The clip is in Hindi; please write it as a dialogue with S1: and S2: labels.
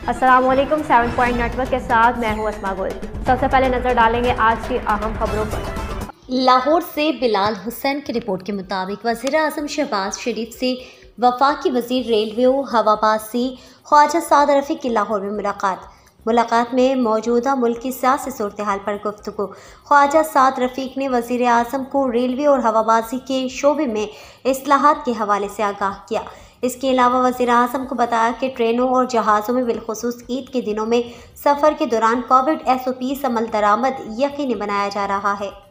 S1: अस्सलाम वालेकुम। 7 पॉइंट नेटवर्क के साथ मैं हूं अस्मा गुल। सबसे पहले नजर डालेंगे आज की अहम खबरों पर।
S2: लाहौर से बिलाल हुसैन की रिपोर्ट के मुताबिक वज़ीर आज़म शहबाज शरीफ से वफाकी वज़ीर रेलवे और हवाबाजी ख्वाजा साद रफ़ीक की लाहौर में मुलाकात में मौजूदा मुल्क की सियासी सूरत हाल पर गुफ्तगू। ख्वाजा साद रफ़ीक ने वज़ीर आज़म को रेलवे और हवाबाजी के शोबे में इस्लाहात के हवाले से आगाह किया। इसके अलावा वज़ीर आज़म को बताया कि ट्रेनों और जहाज़ों में बिलखुसूस ईद के दिनों में सफ़र के दौरान कोविड SOPs अमल दरामद यकीनी बनाया जा रहा है।